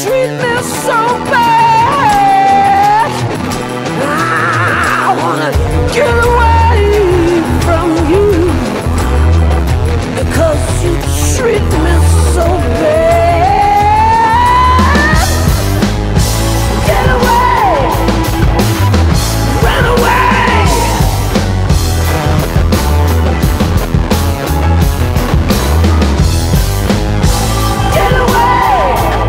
treat me so bad. I wanna get away from you because you treat me so bad. Get away, run away. Get away,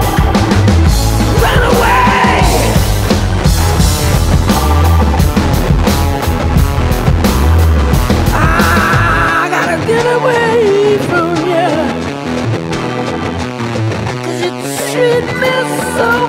run away. I gotta get away from you, 'cause you treat me so